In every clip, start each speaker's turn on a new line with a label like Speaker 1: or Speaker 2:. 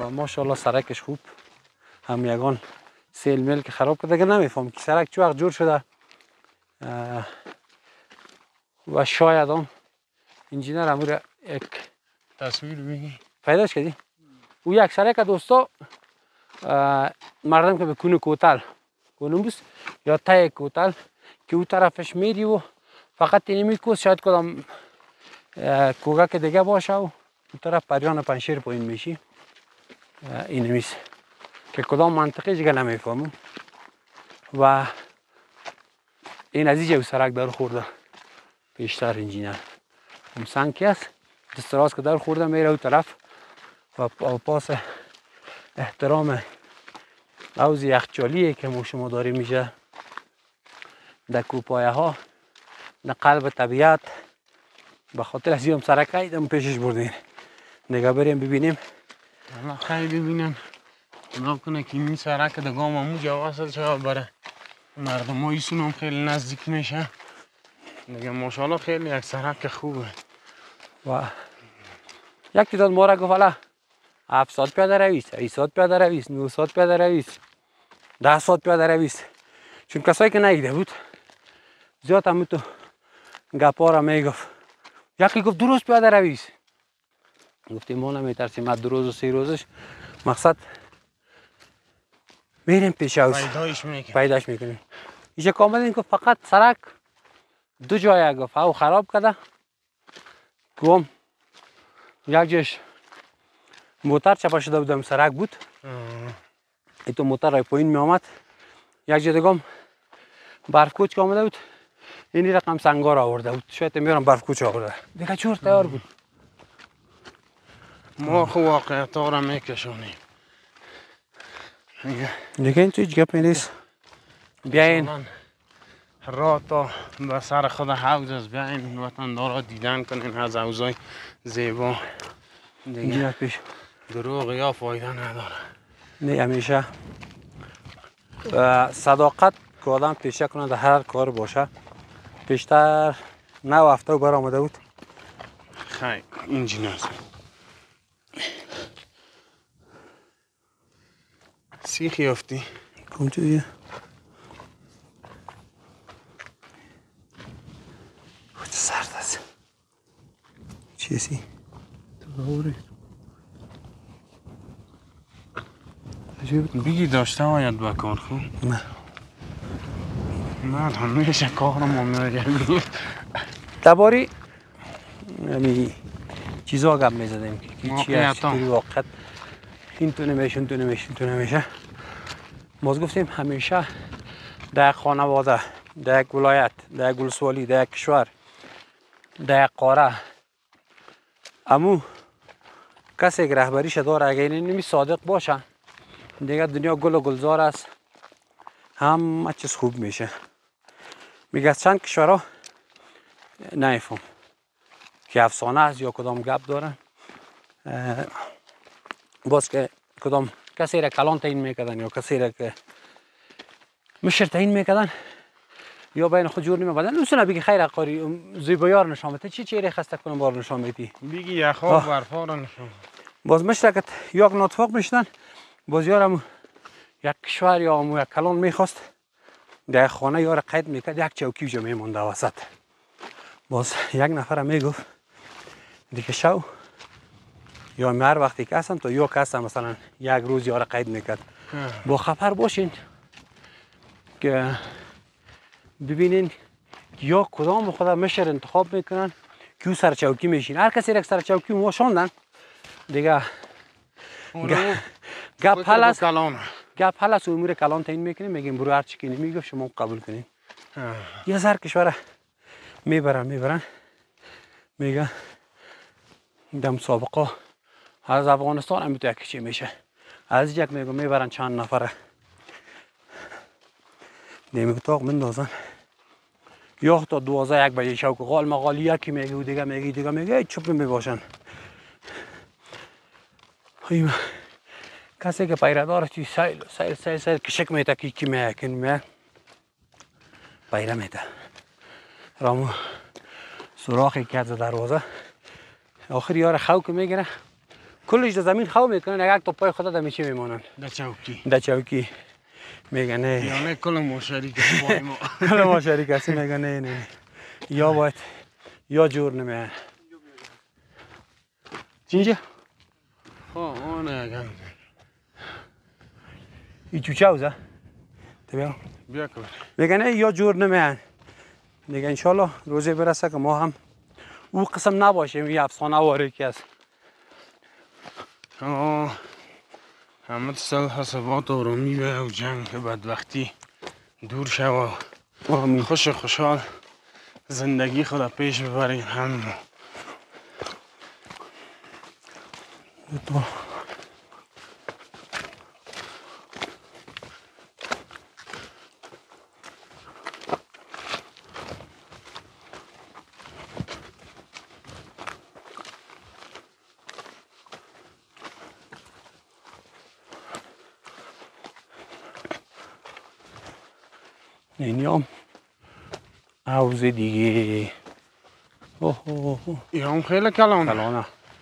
Speaker 1: ماشاءالله سرکش خوب. هم یگان سیل میل که خراب کرده، دیگه نمیفهم که سرک چه وقت جور شده. و شاید هم انجینر امور یک
Speaker 2: تصویر بگی
Speaker 1: پیداش کردی. او یک سرک دوستا مردم که به کونه کوتل کولومبوس یا تای کوتل که او طرفش میری و فقط اینمی کوس شاید کدام کوگه که دیگه باشه و اون طرف پریان پنشیر پایین میشی. اینمیست که کدام منطقه دیگه نمیفهمم. و این از اینجا سرک در خورده پیشتر انجینر هم سنگی است، دست راست که در خورده میره اون طرف و پاس احترام حوض یخچالیه که ما شما داریم میشه در کوپایه ها در قلب طبیعت. به خاطر از هم سرک ایدم پیشش بردیم نگاه بریم ببینیم.
Speaker 2: الله خیلی ببینم خدا کنه که این سرک در گام همونجا وصل شد برای مردم ها ایسون هم خیلی نزدیک میشه دیگه. ماشاءالله خیلی یک سرک خوبه.
Speaker 1: و یک تعداد ما را گفت الا 700 پیاده رویست، 800 پیاده رویست، 900 پیاده رویست، 10 پیاده رویست. چون کسایی که نیده بود زیاد همون تو گپا را میگفت. یکی گفت 2 روز پیاده رویست. گفتیم ما نمیترسیم از 2 روز و 3 روزش، مقصد میریم پیش هاوس پیداش میکنیم. اینجا کامل این که فقط سرک 2 جای گفت او خراب کرده. گم یک جاش موتر چپا شده بودم سرک بود، ای تو موتر رای پایین می آمد. یک جا دیگه برف کوچ که آمده بود، اینی رقم سنگار آورده بود، شاید میارم برف کوچ آورده دیگه چور تیار بود.
Speaker 2: ما خو واقعیت ها را میکشونیم
Speaker 1: دیگه این تو هیچ گپ نیست. بیاین
Speaker 2: راه تا به سر خود حوض است، بیاین وطندارا دیدن کنین از حوضای زیبا
Speaker 1: دیگه پیش
Speaker 2: دروغ یا فایده نداره.
Speaker 1: نه همیشه صداقت که آدم پیشه کنه در هر کار باشه. پیشتر 9 هفته بر آمده بود
Speaker 2: خیلی انجینر سیخی افتی
Speaker 1: کمچه خود سرد است. چیزی تو بوری
Speaker 2: بگی داشته باید بکار خوب
Speaker 1: نه
Speaker 2: من همیشه کارم میگردیم
Speaker 1: درباره یعنی چیزا گپ میزدیم که چی است که واقعا این تو نمیشه اون تو نمیشه اون تو نمیشه. ما گفتیم همیشه در خانواده، در یک ولایت، در یک ولسوالی، در یک کشور، در یک قاره امو کسی که رهبریش داره اگر اینمی صادق باشه دیگه دنیا گل و گلزار است، همه چیز خوب میشه. میگه چند کشورها نمیفهم که افسانه است یا کدام گپ دارن، باز که کدام کسی را کلان تعیین میکردن یا کسی را که مشر تعیین میکردن یا بین خود جور نمیبادن. دوستان بگی خیر قاری زیبایار نشان میده چی چیره خسته کنم بار نشان میدی
Speaker 2: بگی یخاب برفا را نشان
Speaker 1: باز مشرکت یک ناتفاق میشدن. باز یارم یک کشور یا امو یک کلان میخواست در خانه یار قید میکرد، یک چوکی جا میمونده وسط. باز یک نفر میگفت دیگه شو یا هر وقتی که هستم تا یا کسم مثلا یک روز یار قید میکرد. با خبر باشین که ببینین یا کدام خدا مشر انتخاب میکنن که او سرچوکی میشین. هر کسی یک سرچوکی ما شوندن دیگه گپ حل است امور کلان تعیین میکنیم. میگیم برو هر چی که نمیگه شما قبول کنین. یه سر کشور میبرن میگه در مسابقه از افغانستان هم تو یکی چی میشه از یک میگه میبرن چند نفره نمی اتاق مندازن یا تا 12 1 بجه شب که قال مقال یکی میگه و دیگه میگه چوب میباشن. کسی که پیردار چی سیل کشک میده کی میکنه پیره میده رامو سوراخی که از دروازه آخر یار خو که میگیره کلش در زمین خواب میکنن یک تا پای خدا در میشه میمانن در چوکی میگن نه
Speaker 2: یعنی کل ما شریک پای ما
Speaker 1: کل ما شریک هستی میگن نه یا باید یا جور نمیان چینجا
Speaker 2: آنه گم
Speaker 1: این چوچه اوزه
Speaker 2: بیا کن
Speaker 1: میگن یا جور نمیان دیگه انشالله روزی برسه که ما هم او قسم نباشیم یه افسانه واره که است
Speaker 2: همه سال حسابات آرامی و جنگ بدبختی دور شوه
Speaker 1: آمین
Speaker 2: خوشحال زندگی خود پیش ببرین هم
Speaker 1: اینیام عوض دیگه
Speaker 2: این هم خیلی کلانه
Speaker 1: کلانه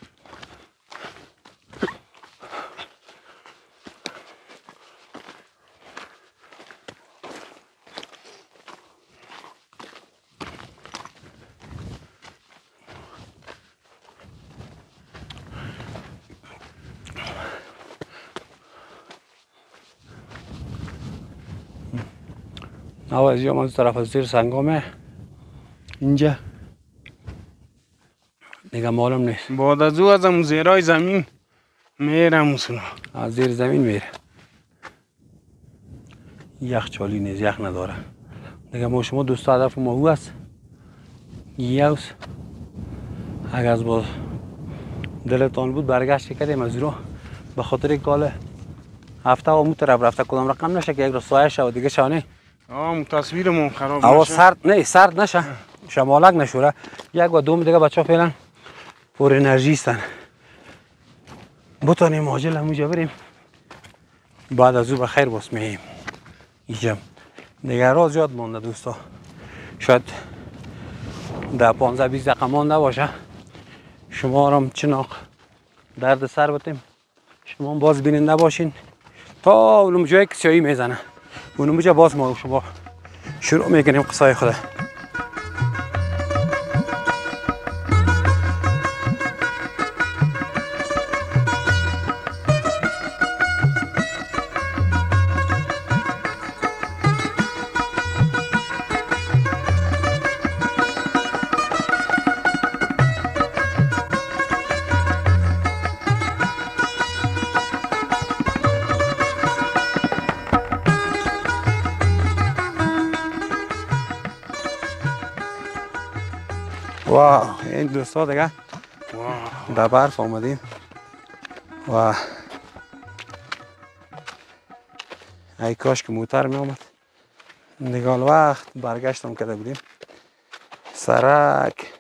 Speaker 1: نوازی هم از طرف از زیر سنگامه اینجا دیگه معلوم نیست
Speaker 2: بعد از او از همون زیرای زمین میره موسونا
Speaker 1: از زیر زمین میره یخ چالی نیست یخ نداره دیگه ما شما دوست هدف ما او است یوز اگر از باز دلتان بود برگشت کردیم از رو به خاطر کال هفته و طرف رفته کدام رقم نشه که یک رو سایه شد دیگه شانه
Speaker 2: تصویرمون خراب
Speaker 1: هوا
Speaker 2: نشه
Speaker 1: سرد نه سرد نشه شمالک نشوره یک و دوم دیگه بچه ها فعلا پر انرژی هستن بتانیم عاجل همونجا بریم بعد از او بخیر باس مییم اینجا دیگه راه زیاد مانده دوستا شاید در 15-20 دقیقه مانده باشه شما هم چناق درد سر بتیم شما باز بیننده باشین تا اونم جایی که سیایی میزنه اونم جا باز ما شما شروع میکنیم قصای خدا واو این دوستا دیگه در برف آمدیم و ای کاش که موتر می آمد دیگه وقت برگشتم کرده بودیم سرک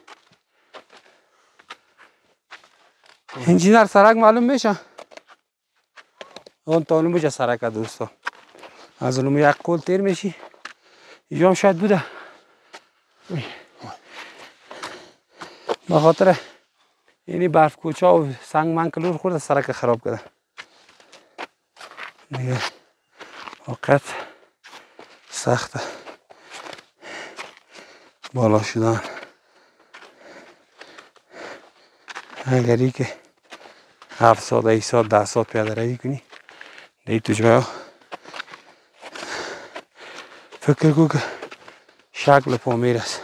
Speaker 1: انجینر سرک معلوم میشه اون تا اونم بجا سرک دوستا از اونم یک کل تیر میشی اینجا هم شاید بوده به خاطر اینی برف کوچه و سنگ من کلور خورده سرک خراب کرده دیگه واقعیت سخته بالا شدن اگری که 7 ساعت 8 ساعت 10 ساعت پیاده روی کنی دیگه تو جایا فکر کو که شکل پا میرسه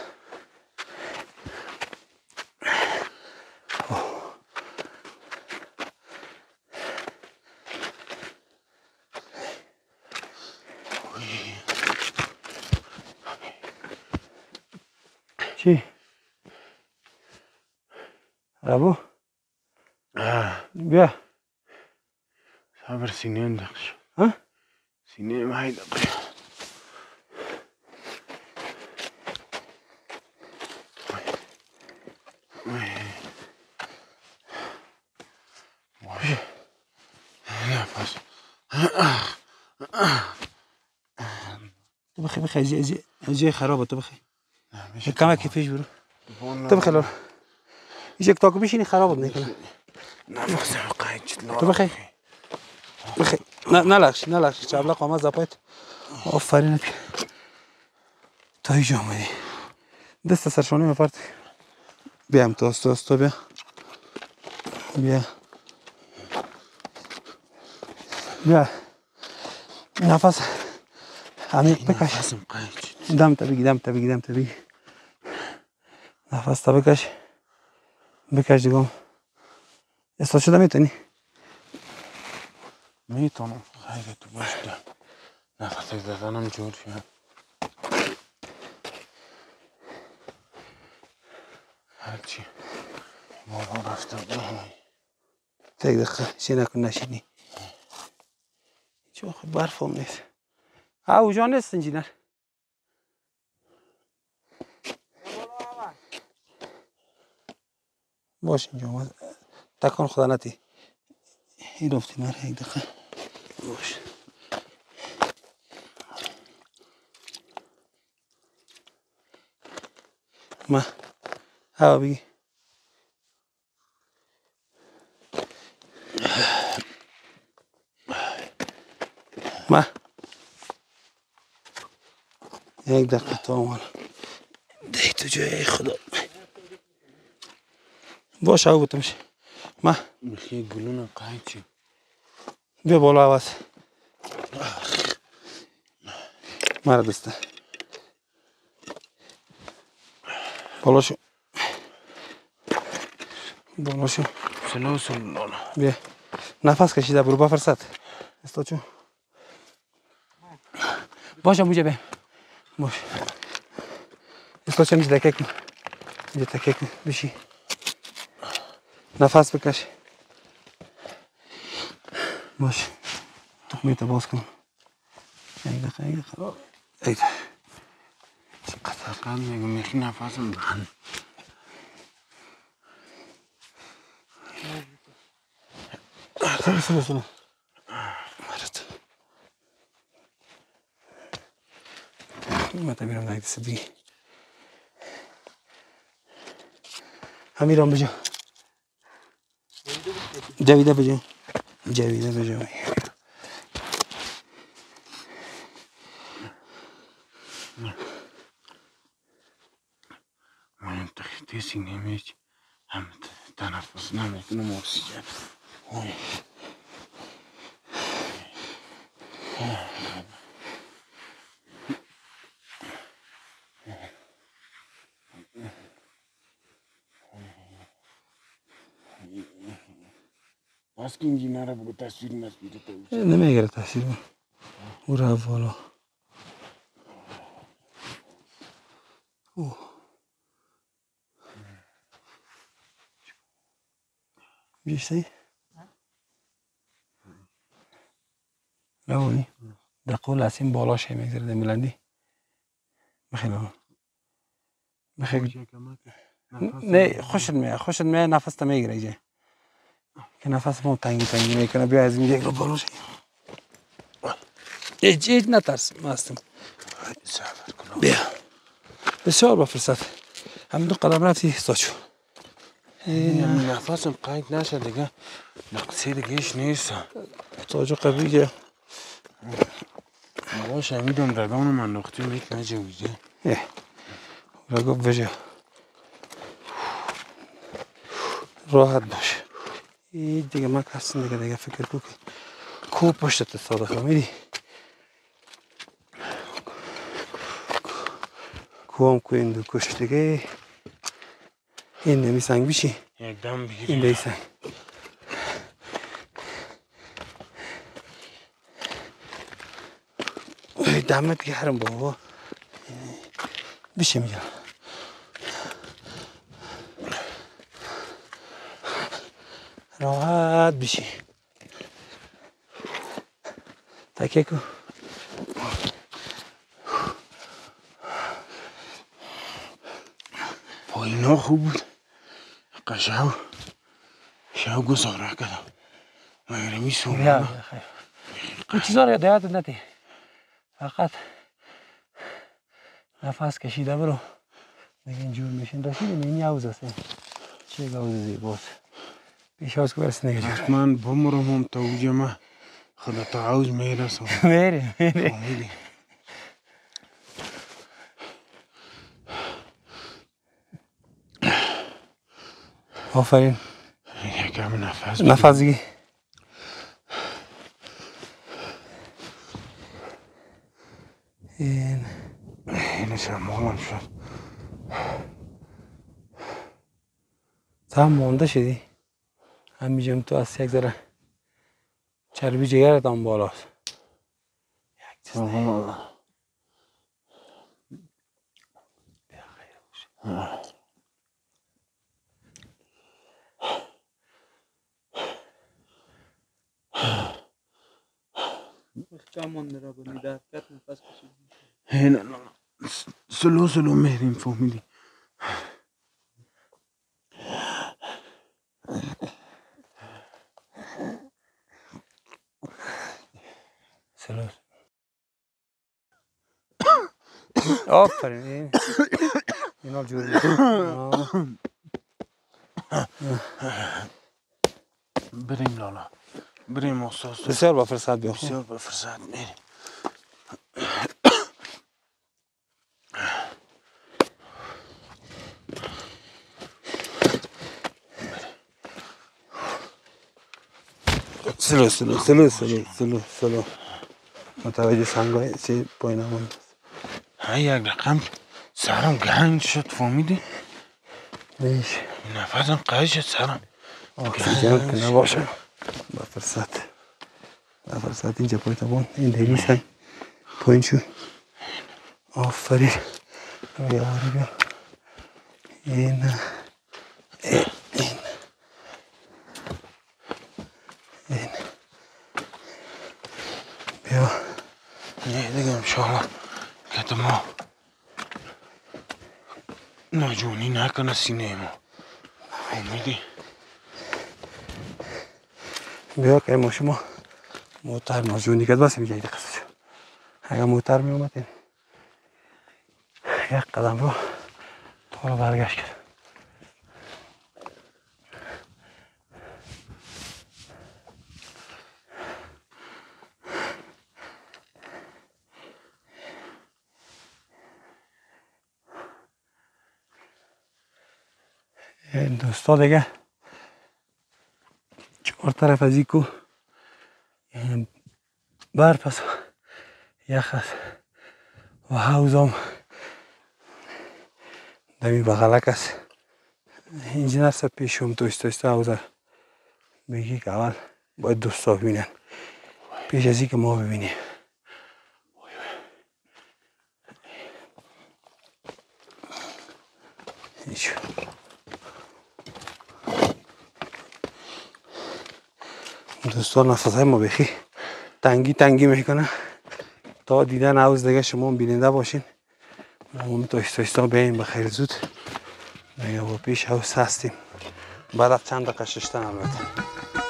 Speaker 1: چی؟ رابو؟ بیا
Speaker 2: صبر سینه انداخت شد
Speaker 1: ها؟
Speaker 2: سینه مهی دقیق نفس
Speaker 1: تو بخی از جای خرابه تو بخی کمک پیش برو تو بخی لارا اینجا که تاکو بشینی خرابت میکنه
Speaker 2: نفسم قاید شد.
Speaker 1: تو بخی بخی نلغش چبلق آمد زپایت. آفرینت تا اینجا آمدی. دست سرشانه مفرد بیام تو بیا نفس عمیق بکش.
Speaker 2: نفسم قاید شد.
Speaker 1: دم تا بگی نفس تا بکش دیگه. احساس شده میتونی؟
Speaker 2: میتونم. خیلی تو باش بیا. نفس زدنم جور شد. هرچی بالا رفته
Speaker 1: یک دقیقه چی نکن نشینی. چون برف هم نیست. اوجا نیست انجینر. باش اینجا آمد. تکان خدا نتی. این رفتی مره یک دقیقه. باش. ما هوا بگی. ما یک دقیقه تا آمان دی تو جای خدا. باش هوا بتمش. ما
Speaker 2: میخی گلون قاید شد.
Speaker 1: بیا بالا عوض. مرا دسته بالا شو.
Speaker 2: سلام.
Speaker 1: بیا نفس کشیده برو بفرست. استا چون باشه موجه بیم. باش استا چون اینجا تکه کن بشی. نفس بکش. باش تخمیت باز کن. یک دقیقه
Speaker 2: چقدر میگم میخی نفسم بند.
Speaker 1: سلام من تبیرم نگه دست دیگه. همیران بجا جویده بجا
Speaker 2: من تخیطیسی نمیج هم تنفس نمیکنم اکسیژن. بس که انجینر رو بگو تصویر تو
Speaker 1: نمیگره تاثیر او را بالا. بیشتری لونی در قول از این بالاش هم میگذره در ملندی بخیل نه خوشت میه نفس تا میگیره اینجا که نفس ما تنگی میکنه. بیا از اینجا یک رو بالاش هیچ نترس مستم. بیا بسیار با فرصت هم دو قدم رفتی ساچو.
Speaker 2: نفسم قاید نشه دیگه. نقصه دیگهش نیست.
Speaker 1: ساچو قبیجه
Speaker 2: باشه میدونم رگان من نقطه میت نجویده.
Speaker 1: رگا بجه راحت باش. این دیگه من کسیم دیگه فکر کو که کو پشتت صادقه میری کو هم کو این دو کش دیگه. این نمی سنگ بیشی
Speaker 2: یک دم بگیری
Speaker 1: این دی سنگ دمت گرم بابا بیشی میگم. راحت بیشی تکه کو
Speaker 2: پایینا خوب بود. قشنگ شو گذاره کردم. مگر میسونم
Speaker 1: این چیزا رو یادت نتی. فقط نفس کشیده برو دیگه اینجور میشین. رسیدیم این یوز هست چه گوز زیباست. پیش از که برس نگه جور
Speaker 2: حتما بمرم هم تا اوجه ما خدا تعاوز میرسم
Speaker 1: میره
Speaker 2: فهمیدی
Speaker 1: آفرین
Speaker 2: یکم نفس
Speaker 1: نفس دیگه
Speaker 2: این شمالم شد
Speaker 1: تا هم مانده شدی همینجا تو از یک ذره چربی جگرت هم بالاست یک چیز نه
Speaker 3: چند مانده را بودی در کت نفس کشید
Speaker 2: هنا سلو سلو میریم فهمیدی
Speaker 1: سلام آفرین اینا جور
Speaker 2: بریم لالا بریم استاد
Speaker 1: بسیار با فرصت بیا
Speaker 2: بسیار با فرصت میریم
Speaker 1: سلو سلو سلو سلو سلو سلو متوجه سنگای چی پایین همون
Speaker 2: یک رقم سرم گنج شد فهمیدی
Speaker 1: نیش
Speaker 2: نفسم قید شد سرم
Speaker 1: اکسیژن که نباشه با فرصت اینجا پایین تبون این دیلی سنگ پایین شد آفرین بیا بیا این بیا
Speaker 2: نه دیگه انشاءالله که ما ناجونی نکنه سینه ما فهمیدی
Speaker 1: بیا که ما شما موتر ناجونی کرد بس میگه قصد شد اگر موتر می اومد یک قدم رو تو رو برگشت کرد این دوستا دیگه چهار طرف از این کو برف است یخ است و حوض هم دمی بغلک است اینجا نفس پیشم تویست حوض بگی که اول باید دوستا ببینن پیش از این که ما ببینیم دوستان نفس های ما بخی تنگی میکنه تا دیدن حوض دیگه شما بیننده باشین ما تو ایستا بیاییم بخیر زود دیگه با پیش حوض هستیم بعد از چند دقیقه ششتن البته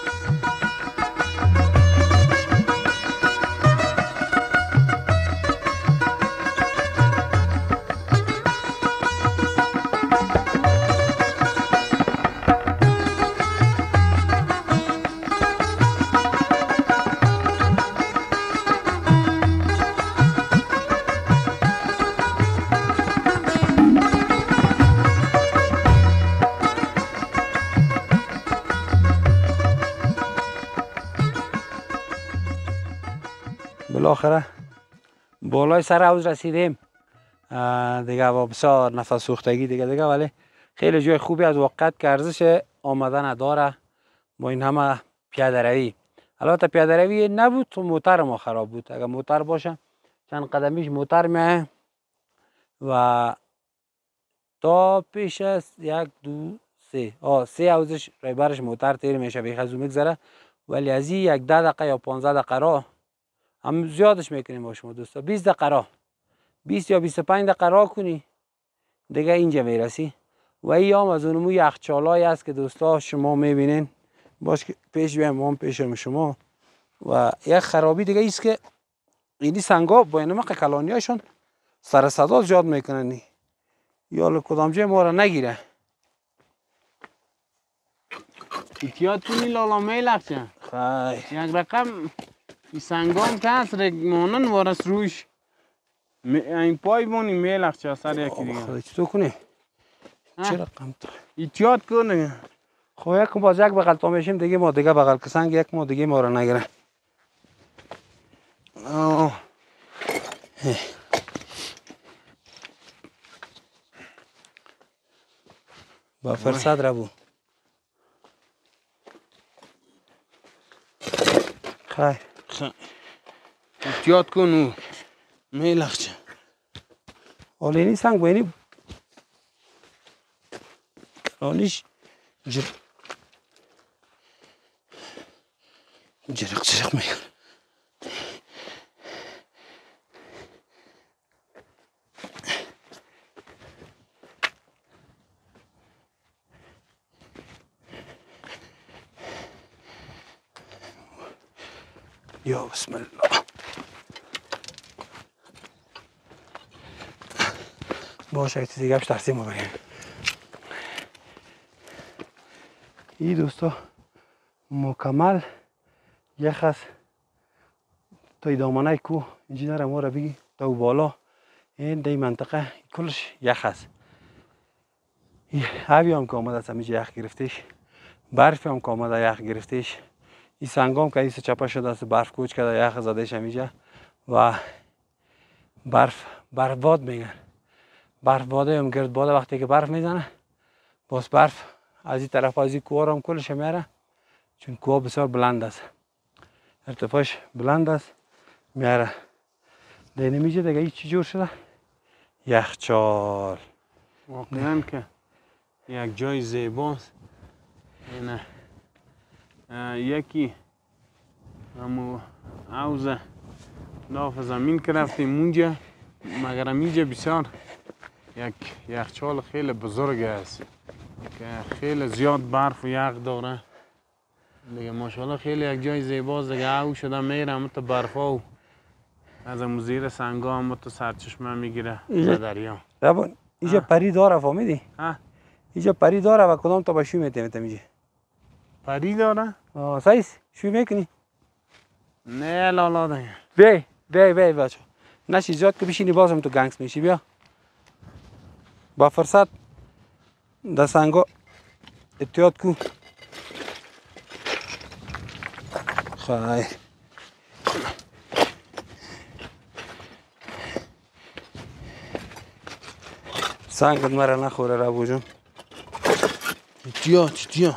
Speaker 1: بالاخره بالای سر حوض رسیدیم دیگه با بسیار نفس سوختگی دیگه ولی خیلی جای خوبی از وقت که ارزش آمدن داره با این همه پیاده روی البته پیاده روی نبود تو موتر ما خراب بود اگر موتر باشه چند قدمیش موتر میه و تا پیش است یک دو سه حوضش رایبرش موتر تیر میشه بیخ از اون میگذره ولی از این یک 10 دقیقه یا 15 دقیقه راه هم زیادش میکنیم با شما دوستا 20 دقیقه راه 20 یا 25 دقیقه راه کنی دیگه اینجا میرسی و این هم از اونمو یخچالایی است که دوستا شما میبینین باش که پیش بیایم هم پیش شما و یک خرابی دیگه ایست که اینی سنگا با اینما کلانی هاشون سر صدا زیاد میکنن یا کدام جای ما را نگیره
Speaker 2: احتیاط کنی لالا میلق چه
Speaker 1: خای
Speaker 2: یک رقم این سنگام که هست مانن وارس روش این پای بونی میلق چه سر یکی دیگه
Speaker 1: خدا چطور کنی؟ چه رقم تو؟
Speaker 2: احتیاط کنه
Speaker 1: خب یک باز یک بغل تا میشیم دیگه ما دیگه بغل که سنگ یک ما دیگه ما رو نگیره. با فرصت را بو خیر
Speaker 2: احتیاط کن او میلق چه
Speaker 1: آلینی سنگ بینی آنیش جرق میگن یا بسم الله باشه چیزی گپش ترسیم رو بریم این دوستا مکمل یخ است تا دامنه کو انجینر ما را بگی تا بالا این دی منطقه کلش یخ است هاوی هم که آمده است همیشه یخ گرفتش برف هم که آمده یخ گرفتش این سنگام که ایسا چپه شده است برف کوچ کرده یخ زدهش همیشه و برف میگن برف باده هم گرد باده وقتی که برف میزنه باز برف از این طرف از این کوه هم کلش میاره چون کوه بسیار بلند است ارتفاعش بلند است میاره دینه میجه دیگه چی جور شده یخچال
Speaker 2: واقعا که یک جای زیباست اینه یکی همو عوض ناف زمین که رفتیم اونجا مگر اینجا بسیار یک یخچال خیلی بزرگ است که خیلی زیاد برف و یخ داره دیگه ماشاءالله خیلی یک جای زیباست دیگه او شده میره همه تا برفا و از امو زیر سنگا همه تا سرچشمه میگیره به دریا
Speaker 1: ربان اینجا پری داره فهمیدی؟ اینجا پری داره و کدام تا با شو میتیم اینجا
Speaker 2: پری داره؟
Speaker 1: سایس شو میکنی؟
Speaker 2: نه لالا دیگه
Speaker 1: بی بچه نشی زیاد که بشینی بازم تو گنگس میشی بیا با فرصت در سنگا احتیاط کو خیر سنگت مرا نخوره ربو جون
Speaker 2: احتیاط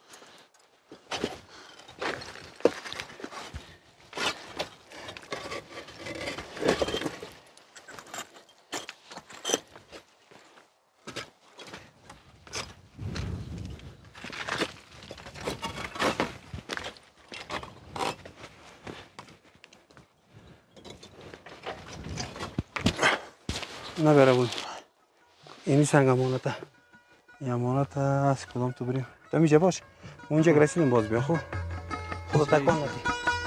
Speaker 1: نبره بود اینی سنگ امانته این امانت از کدام تو بریم تو میجه باش اونجا که رسیدیم باز بیا خوب خود تکان ندی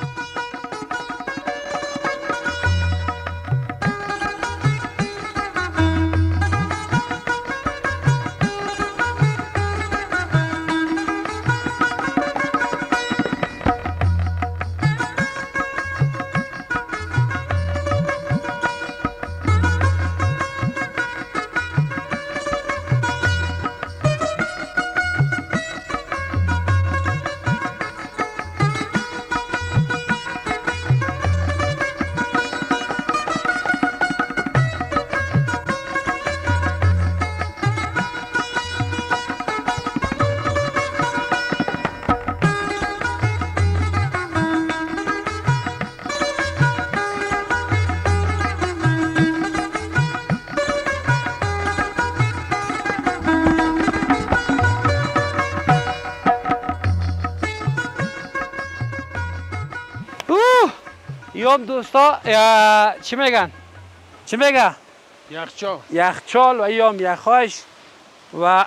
Speaker 1: یام دوستا چی میگن؟ چی میگه؟ یخچال و ایام یخاش و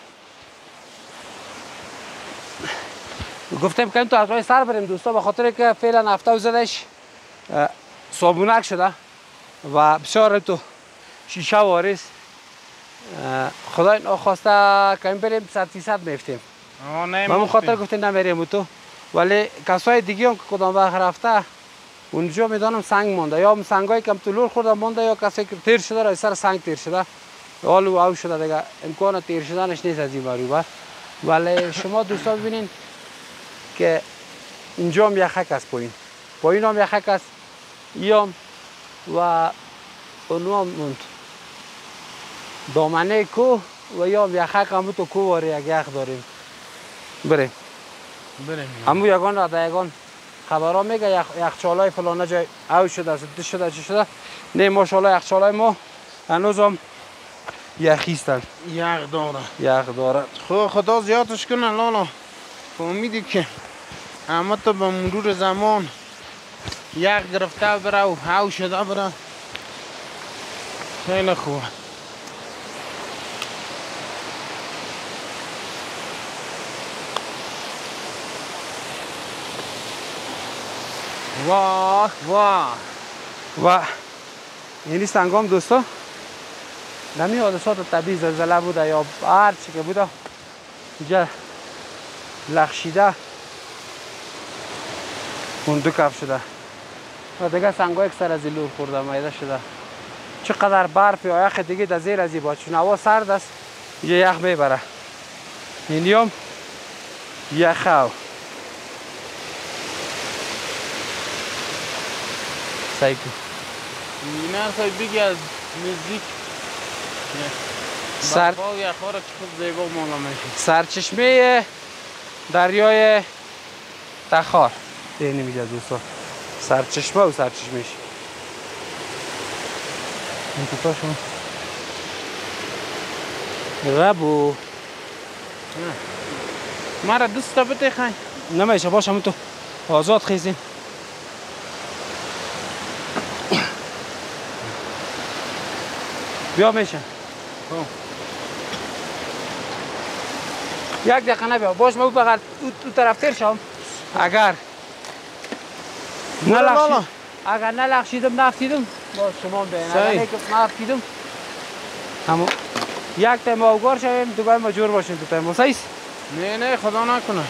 Speaker 1: گفتم که تو از راه سر بریم دوستا به خاطر که فعلا هفته زدش صابونک شده و بسیار تو شیشه واریز خدای ناخواسته که بریم 100% میفتیم
Speaker 2: نه
Speaker 1: من خاطر گفتین نمیریم تو ولی کسای دیگه هم که کدام وقت رفته اونجا میدانم سنگ مونده یا سنگایی که تو لور خورده مونده یا کسی که تیر شده را سر سنگ تیر شده حالو او شده دیگه امکان تیر شدنش نیست از این بروبر ولی شما دوستان ببینین که اینجا هم یخک است پایین هم یخک است ایام و اونو هم موند دامنه کوه و یا هم یخک هم تو کوه واره یک یخ داریم بریم همو یگان را در یگان خبرها میگه یخچالای فلانه جای او شده زده شده چی شده نه ماشاءالله یخچالای ما هنوز هم یخیستن یخ داره
Speaker 2: خدا زیادش کنه لالا امیدی که همه تو به مرور زمان یخ گرفته بره و او شده بره خیلی خوبه
Speaker 1: واه و یعنی سنگام دوستا نمی حادثات طبیعی زلزله بوده یا هر چی که بوده اینجا لخشیده اون دو کف شده و دیگه سنگا یک سر از لور خورده مایده شده چقدر برف یا یخ دیگه در زیر از این باید چون هوا سرد است یه یخ میبره اینی هم یخو سایکو
Speaker 2: این اصلا بگی از نزدیک برفا و یخها را که خود زیبا مالا میشه
Speaker 1: سرچشمه دریای تخار اینی میگه دوستا سرچشمه و سرچشمهش این کتاشون ربو
Speaker 2: مرا دوست تا بده خواهی
Speaker 1: نمیشه باش همون تو آزاد خیزیم بیا میشه یک دقیقه نبیا باش ما بغل تو طرف تیر شم اگر نلخشیدم نفتیدم باز شما بین اگر نفتیدم همون یک تایم اوگار شویم دوباره مجبور باشیم تو تایم واسه ایست
Speaker 2: نه خدا نکنه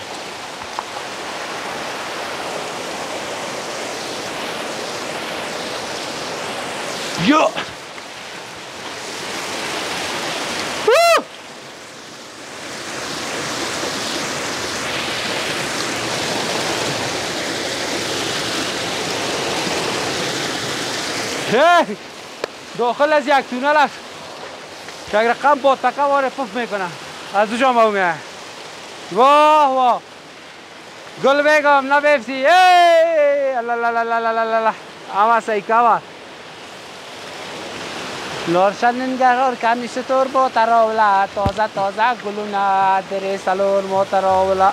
Speaker 1: یا داخل از یک تونل است که یک رقم با تکه واره پف میکنه از دو جا ما میه واه گل بگم نبیفتی اما سیکاوا لارشن نگهار کمی ستور با تراولا تازه گلونا در سالور ما تراولا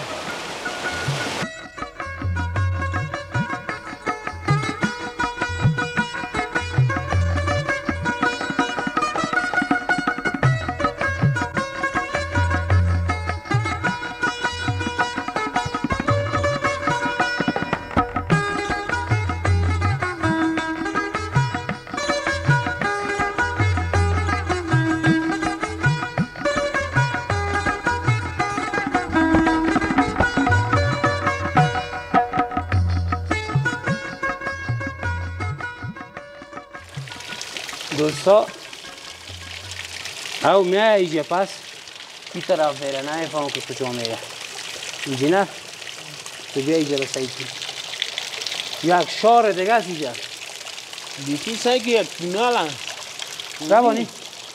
Speaker 1: دوستا او میای اینجا پس این طرف بیره نمیفهم که کجا میره اینجا نه تو بیا اینجا بسایتی یک شار دیگه است اینجا
Speaker 2: بیشی سایی که یک تونال هم
Speaker 1: روانی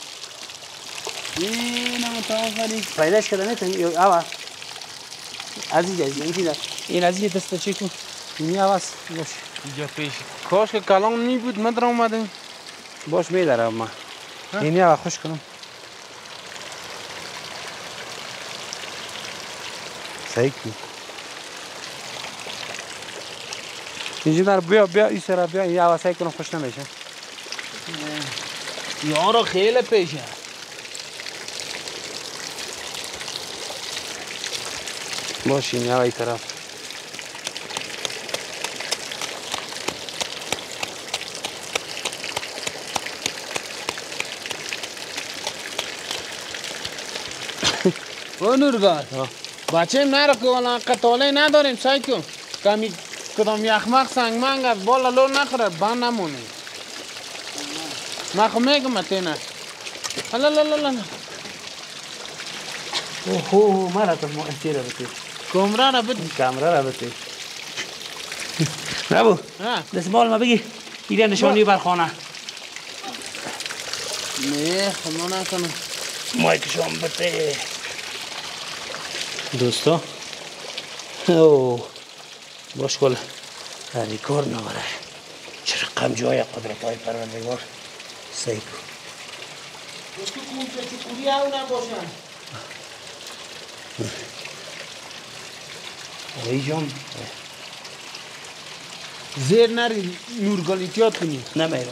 Speaker 2: این متوفری
Speaker 1: پیداش کرده نیتون اوه از اینجا این از اینجا دسته چی کن این اوه است باش
Speaker 2: اینجا پیش کاش که کلام می بود مدر آمده
Speaker 1: باش میدارم ما اینی اوه خوش کنم سعی کن اینجا در بیا این سر بیا این اوه سعی کنم خوش نمیشه
Speaker 2: یارو خیلی پیشه
Speaker 1: باش این اوه ای طرف
Speaker 3: او نورگار
Speaker 2: بچه نرو که والا قطاله نداریم سایکو کمی کدام یخمق سنگ منگ از بالا لو نخوره بند نمونه من خو میگم تینه لا لا لا لا
Speaker 4: اوه مرا تو مؤثر بده
Speaker 2: کمره را بده
Speaker 4: کامرا را بده نبو
Speaker 2: ها
Speaker 4: دستمال ما بگی ایده نشانی بر خانه
Speaker 2: نه خدا نکنه
Speaker 4: مایکشون بده دوستا اوه باش کل هری کار نواره چرا قم جای قدرت های پروردگار سیکو
Speaker 2: دوستو کوچه چکوری او نباشن
Speaker 4: آقای جان
Speaker 2: زیر نری نورگالیتیات کنی
Speaker 4: نمیرم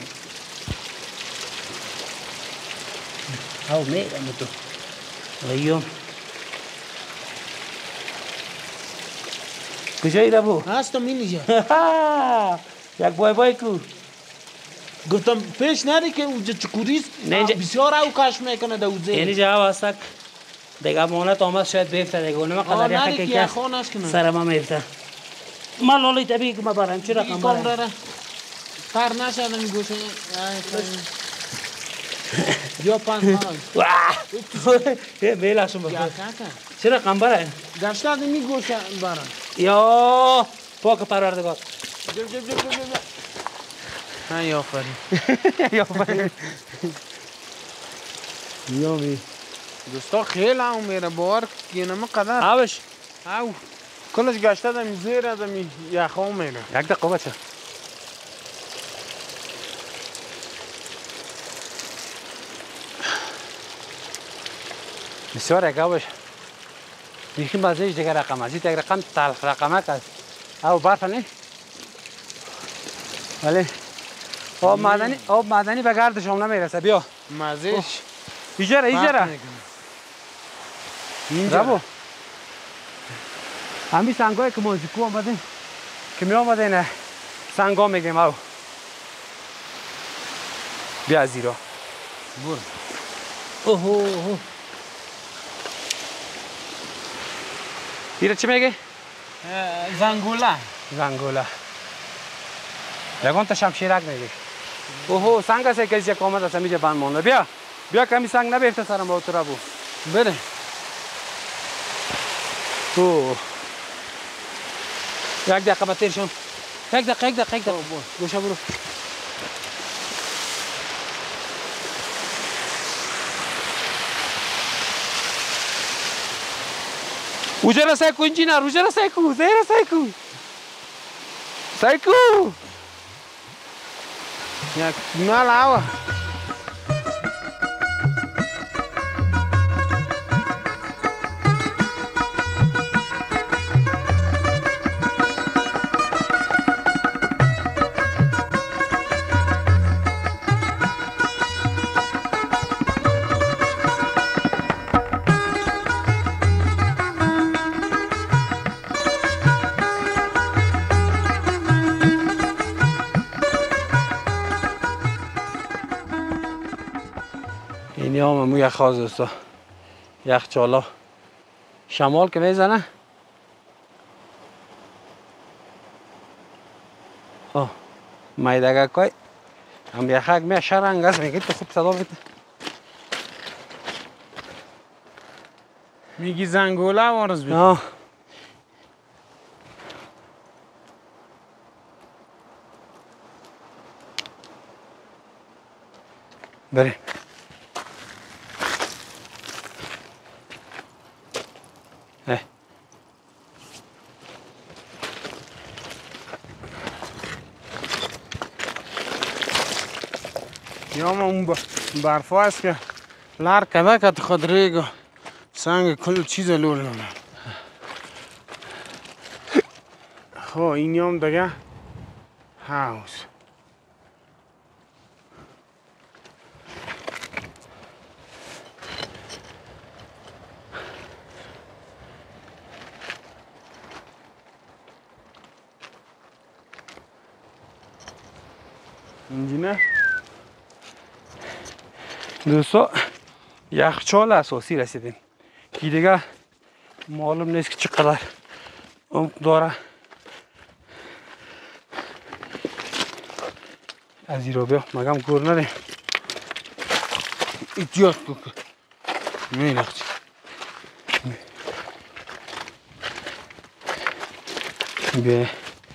Speaker 4: او میرم تو آقای جان کجایی رو بو؟
Speaker 2: هستم اینجا
Speaker 4: یک بای کو
Speaker 2: گفتم پیش نری که اونجا چکوریست
Speaker 4: نه اینجا
Speaker 2: بسیار او کش میکنه در اوزه
Speaker 4: یعنی جا واسک دیگه مانت آمد شاید بیفته دیگه اونم قدر یخه
Speaker 2: نری
Speaker 4: که
Speaker 2: که یخان است کنه
Speaker 4: سر ما میفته ما لالی طبیعی که ما برم چی رقم برم
Speaker 2: کامره را تر نشده میگوشه یا پنج های
Speaker 4: واه بیلاشون بخور
Speaker 2: یخه کن
Speaker 4: چی رقم برم
Speaker 2: گشتاد میگوشه برم
Speaker 4: یا پاک پروردگار
Speaker 2: جب جب جب جب ها یا فری
Speaker 4: یا بای
Speaker 2: یا می دوستا خیلی هم میره باور که نمه قدر
Speaker 4: آبش
Speaker 2: او کلش گشته دمی زیر دمی یخا میره
Speaker 4: یک دقیقه بچه
Speaker 1: بسیار یک آبش بیخی مزهش دیگه رقم است. یک رقم تلخ رقمک است. او برف نه؟ ولی آب معدنی به گرد شما نمیرسه. بیا
Speaker 2: مزهش
Speaker 1: ایجاره
Speaker 2: اینجا
Speaker 1: رابو همین سنگایی که موزیکو آمدیم که می آمدین سنگا میگیم او بیا از زیرا
Speaker 2: برو
Speaker 4: اوه
Speaker 1: ایره چی میگه؟
Speaker 2: زنگوله
Speaker 1: زنگوله یکان تا شمشیرک میگه اوه سنگ است که یک آمد است میجه بند مانده بیا کمی سنگ نبیفته سرم با تو رابو
Speaker 2: بره
Speaker 1: اوه
Speaker 4: یک دقیقه بطیر شم یک دقیقه
Speaker 1: گوشه برو Ujara Saiku engineer, Ujara Saiku, Zaira Saiku. Saiku.
Speaker 2: یک مال آوا
Speaker 1: اینی هم امو یخ خواست دوستا یخچالا شمال که میزنه میدگکای هم یخک می شرنگ است میگه تو خوب صدا بیده
Speaker 2: میگی زنگوله وارز بید
Speaker 1: بریم
Speaker 2: یا ما اون برفا است که لر کده که خود ریگو سنگ کل چیز لول نمه خب اینی هم دیگه هاوس اینجی نه
Speaker 1: دوستا یخچال اساسی رسیدیم که دیگه معلوم نیست که چقدر عمق داره. از این رو بیا مگم گور نده.
Speaker 2: ایجاد بکن میلخت
Speaker 1: بیا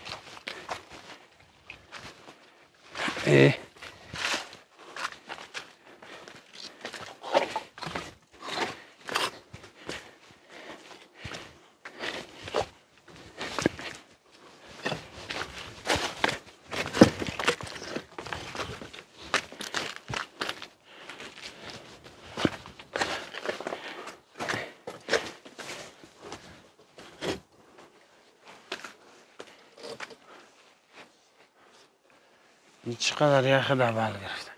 Speaker 2: چقدر یخ دبل گرفته.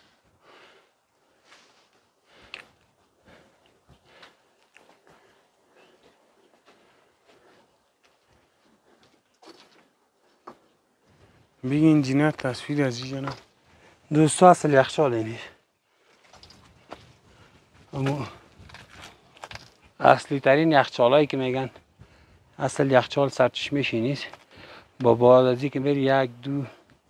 Speaker 2: بگی انجینر تصویر از اینجا نه
Speaker 1: دوستا اصل یخچال اینی، اما اصلی ترین یخچال هایی که میگن اصل یخچال سرچشمه‌ش نیست. با بعد از اینکه میری 1 2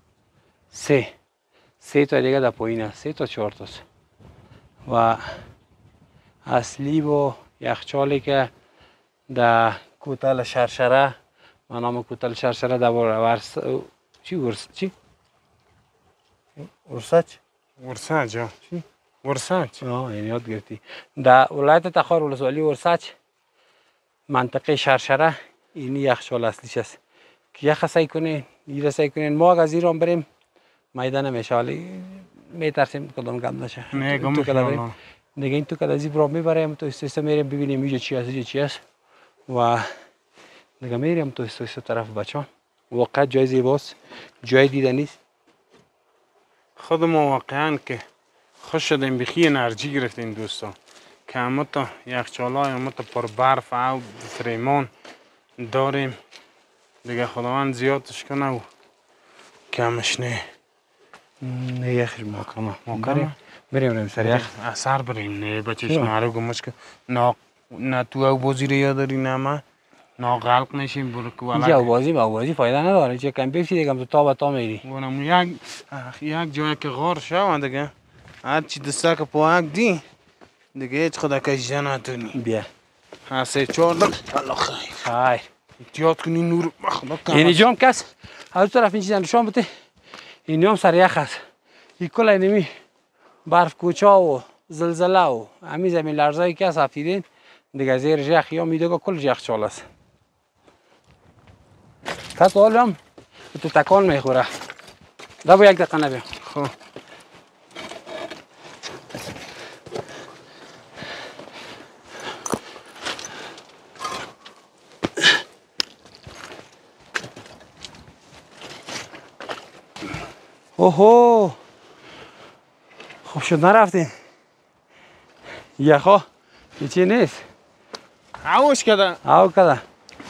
Speaker 1: 3 تا دیگه در پایین است، 3 تا 4 تاست. و اصلی با یخچالی که در کوتل شرشره، و نام کوتل شرشره در ورس چی ورسچ
Speaker 2: ورساج ها چی؟ ورساج
Speaker 1: این یاد گرفتی. در ولایت تخار ولسوالی ورسچ منطقه شرشره این یخچال اصلیش است که یخ سعی کنین ایره سعی کنین. ما از ایران بریم میدان میشه ولی میترسیم کدام گند نشه.
Speaker 2: میگم
Speaker 1: دیگه این تو که از این برام میبریم تو استیسا میریم ببینیم اینجا چی هست اینجا چی هست و دیگه میریم تو استیسا طرف بچه‌ها. واقعا جای زیباست، جای دیدن نیست.
Speaker 2: خود ما واقعا که خوش شدیم بخی انرژی گرفتیم دوستان که همه تا یخچالای همه تا پر برف او فریمان داریم دیگه. خداوند زیادش کنه و کمش نه.
Speaker 1: نه یخش محکمه بریم سر یخ
Speaker 2: اثر بریم نه بچهش نارو گمش که نه تو او بازی رو یاد داری نه ما ناغلق نشیم برو که
Speaker 1: اینجا بازی فایده نداره. چه کم پیشی دیگه تو با تا میری
Speaker 2: بونم یک جایی که غار شو دیگه هر چی دسته که پاک دی دیگه هیچ خدا کشیده نتونی.
Speaker 1: بیا
Speaker 2: ها 3 4 الله خیر
Speaker 1: خیر
Speaker 2: احتیاط کنی نور
Speaker 1: اینجا هم کس از طرف این چیزا نشون بده. اینجا هم سر یخ است. این کل اینمی برف کوچا و زلزله و همین زمین لرزایی که هست افتیدین دیگه زیر یخ یا میدوگا کل یخچال است. کس حالا هم تو تکان میخوره. دابو یک دقیقه نبیم.
Speaker 2: خب
Speaker 1: اوهو خوب شد نرفتیم. یخا هیچی نیست.
Speaker 2: اوش کده
Speaker 1: او کده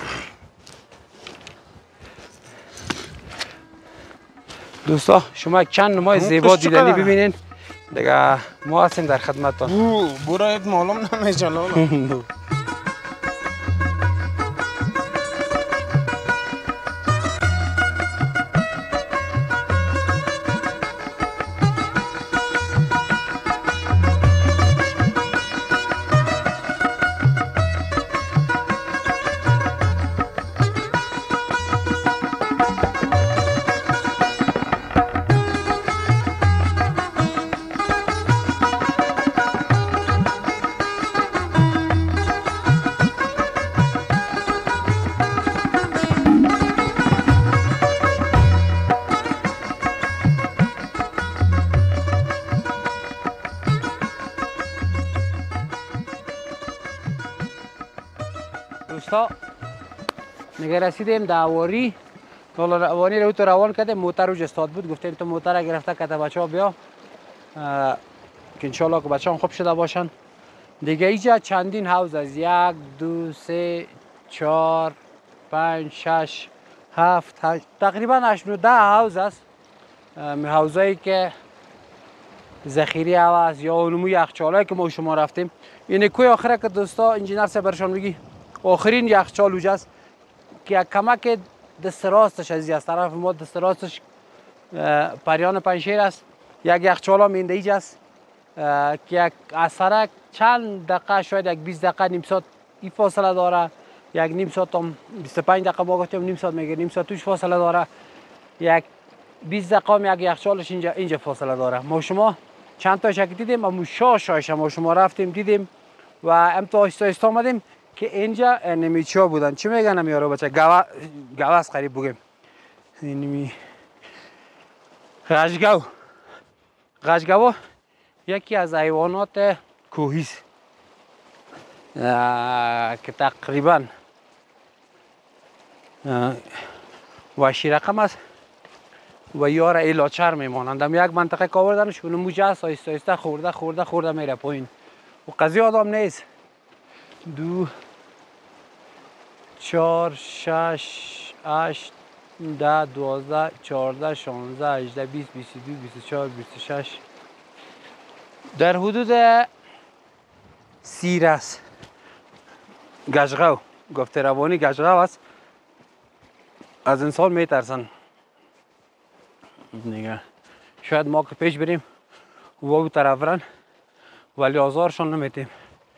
Speaker 1: دوستا شما چند نمای زیبا دیدنی ببینین دیگه ما هستیم در خدمتتان.
Speaker 2: برایت معلوم نمیشه لالا.
Speaker 1: دوستا نگه رسیدیم در اواری. اوانی رو تو روان کرده موتر روش استاد بود. گفتیم تو موتر گرفته که بچه ها بیا که انشالله که بچه هم خوب شده باشن. دیگه اینجا چندین حوض از 1 2 3 4 5 6 7 8 تقریبا 8 9 10 حوض است. حوضایی که ذخیره هست یا علومو یخچالایی که ما شما رفتیم. این کوی آخره که دوستا انجینر سے برشان بگی آخرین یخچال اونجا است که کمک دست راستش از طرف ما دست راستش پریان پنشیر است. یک یخچال هم اینجا است که از سرک چند دقیقه شاید یک 20 دقیقه نیم ساعت این فاصله داره، یک نیم ساعت هم 25 دقیقه ما گفتیم نیم ساعت میگه، نیم ساعت توش فاصله داره، یک 20 دقیقه هم یک یخچالش اینجا فاصله داره. ما شما چند تا شک دیدیم، اما شاش ما شما رفتیم دیدیم و امتا آهسته آمدیم که اینجا نمیچا بودن. چی میگن میارو بچه؟ گوس قریب بگیم. اینمی غشگو یکی از حیوانات کوهی است که تقریبا وحشی رقم است و یار ایلاچر میمانند. هم یک منطقه که آوردنش اون موجه است، آهسته آهسته خورده میره پایین و قضیه آدم نیست. 2 4 6 8 10 12 14 16 18 20 22 24 26 در حدود 30 است. گشغو گفته روانی گشغو است، از انسان میترسن دیگه. شاید ما که پیش بریم و او طرف رن ولی آزارشان نمیتیم.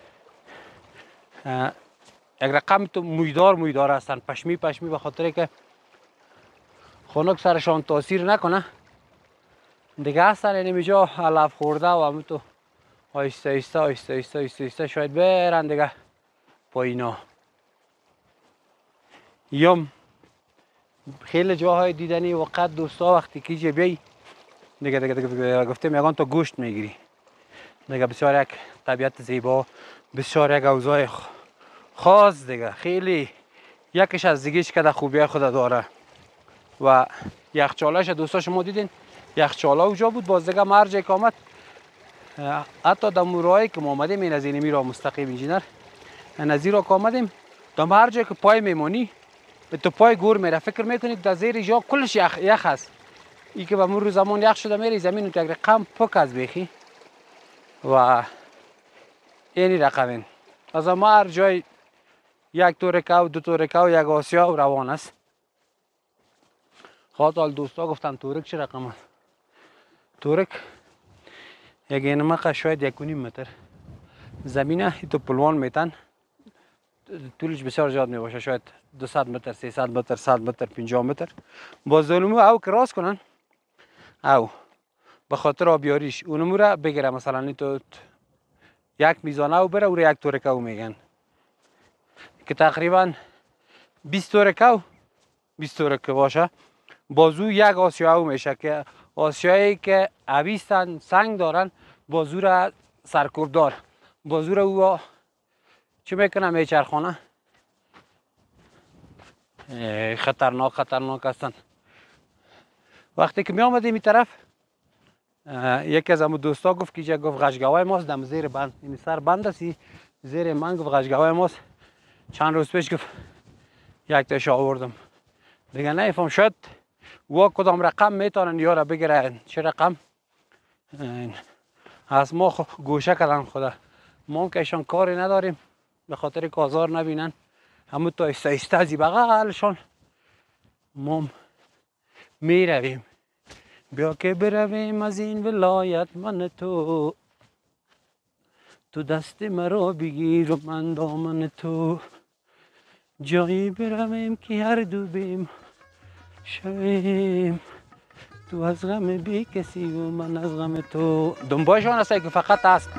Speaker 1: یک رقم تو مویدار هستن، پشمی به خاطر که خنک سرشان تاثیر نکنه دیگه هستن. اینجا علف خورده و همون تو آهسته شاید برن دیگه پایینا. یم خیلی جاهای دیدنی وقت دوستا وقتی که اینجا بیایی دیگه گفتم یگان تو گوشت میگیری دیگه. بسیار یک طبیعت زیبا، بسیار یک اوضاع خاص دیگه. خیلی یکش از دیگهش که در خوبی خود داره و یخچالش دوستا شما دیدین یخچالا اونجا بود. باز دیگه مرجع که آمد حتی در مورایی که ما آمدیم این از این میرا مستقیم انجینر نظیر که آمدیم در مرجع که پای میمانی تو پای گور میره، فکر میکنید در زیر جا کلش یخ هست. ای که به مرور زمان یخ شده میره زمین تو یک رقم پک از بیخی و اینی رقمین از ما هر جای یک تورکو دو تورکو یک آسیا روان است. خاطر دوستا گفتم تورک چه رقم است؟ تورک یک اینمقه شاید 1.5 متر زمینه تو پلوان میتن، طولش بسیار زیاد میباشه، شاید 200 متر 300 متر 100 متر 50 متر. با ظلمو او کراس کنن او به خاطر آبیاریش اونمو را بگیره. مثلا تو یک میزانه او بره او را یک تورکو میگن که تقریبا 20 تورکو باشه. بازو یک آسیاو میشه که آسیایی که عویستن سنگ دارن بازو را سرکوبدار، بازو را او چی میکنه میچرخانه. خطرناک هستن. وقتی که می آمدیم این طرف یکی از همون دوستا گفت که گفت غشگوای ماست دم زیر بند، این سر بند است زیر من، گفت غشگوای ماست. چند روز پیش گفت یک تاش آوردم دیگه نمیفهم شاید و کدام رقم میتونن یارا بگیرن. چه رقم از ما گوشه کردن خدا. ما که ایشان کاری نداریم به خاطر که آزار نبینن، همون تا ایسته از بغلشان ما میرویم. بیا که برویم از این ولایت من تو دست مرا بگیر و من دامن تو، جایی برویم که هر دو بیم شویم، تو از غم بی کسی و من از غم تو. دنبایشان هست که فقط هست.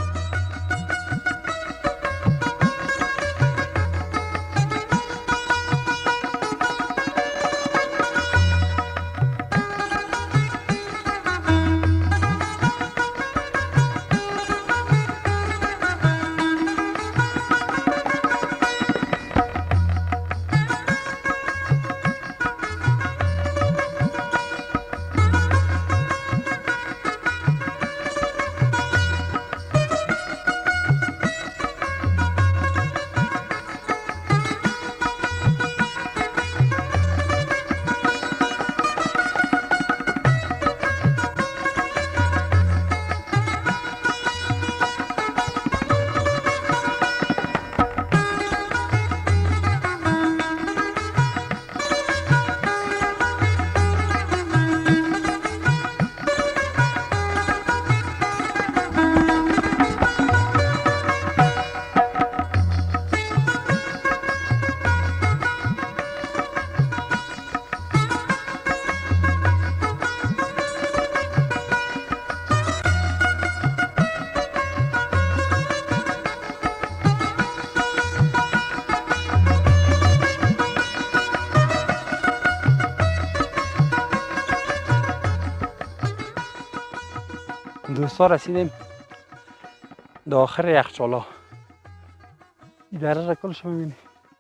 Speaker 1: دوستا رسیدیم در آخر یخچالا. این دره را کلش میبینی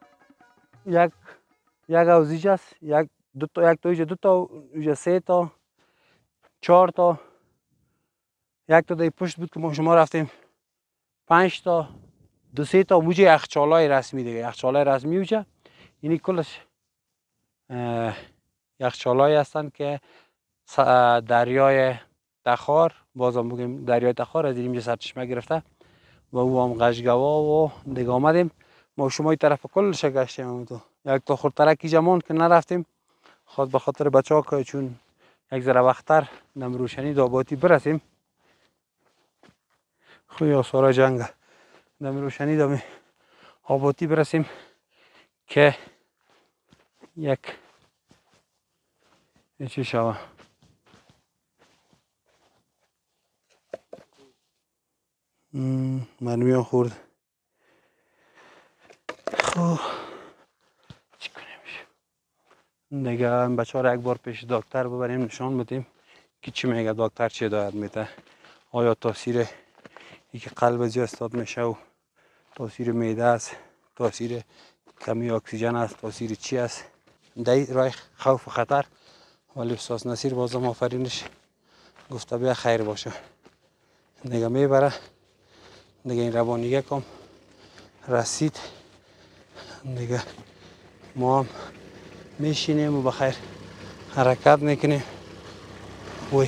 Speaker 1: یک اوزیج است، یک تا اینجا 2 تا، اینجا 3 تا، 4 تا، 1 تا در پشت بود که ما شما رفتیم 5 تا، 2-3 تا موجه یخچالای رسمی دیگه. یخچالای رسمی اوجه اینی کلش یخچالای هستن که دریای تخار، بازم بگیم دریای تخار از اینجا سرچشمه گرفته و او هم قشگوا و دیگه آمدیم. ما شما این طرف کلش گشتیم. همونطور یک تا خورترکی جمان که نرفتیم خود به خاطر بچه ها که چون یک ذره وقتتر دم روشنی داباتی برسیم. خوی آثار جنگ دم روشنی دم آباتی برسیم که یک چی شوه. مرمی ها خورد. خب چی کنیم دیگه؟ این بچه ها را یک بار پیش دکتر ببریم نشان بدیم که چی میگه دکتر، چی هدایت میده. آیا تاثیر ای که قلب زیاد استاد میشه و تاثیر معده است، تاثیر کمی اکسیژن است، تاثیر چی است. در راه خوف و خطر. ولی استاد نصیر بازم آفرینش گفته بیا خیر باشه دیگه میبره دیگه. این روانیه کم رسید دیگه ما هم میشینیم و بخیر حرکت میکنیم. وی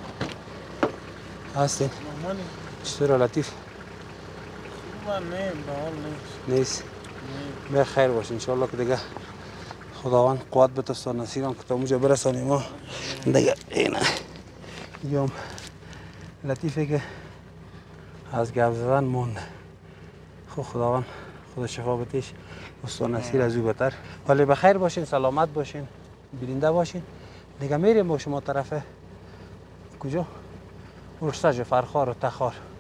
Speaker 1: هستین چطور لطیف؟
Speaker 2: خوبه نه بحال
Speaker 1: نیست. بیا خیر باشه انشالله که دیگه خداوند قوت بده استاد نصیرم که تا اونجا برسانیم. ما دیگه اینه یوم لطیفه که از گپ زدن مونده. خب خداوند خدا شفا بدهش استاد نصیر از او بهتر. ولی بخیر باشین، سلامت باشین، بیننده باشین دیگه. میریم با شما طرف کجا؟ ورسج فرخار و تخار.